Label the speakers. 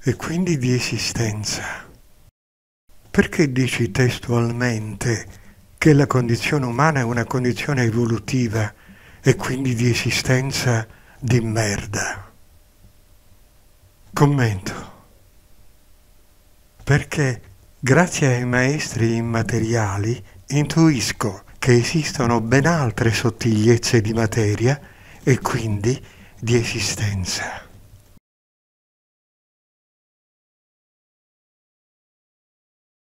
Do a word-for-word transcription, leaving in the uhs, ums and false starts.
Speaker 1: e quindi di esistenza. Perché dici testualmente che la condizione umana è una condizione evolutiva e quindi di esistenza di merda? Commento. Perché grazie ai maestri immateriali intuisco che esistono ben altre sottigliezze di materia e quindi di esistenza.